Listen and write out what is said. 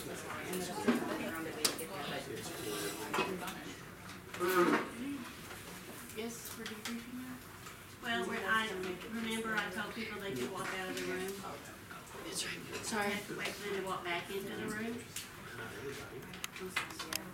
Yes, for debriefing now? Well, remember I told people they could walk out of the room? Sorry. I have to wait for them to walk back into the room.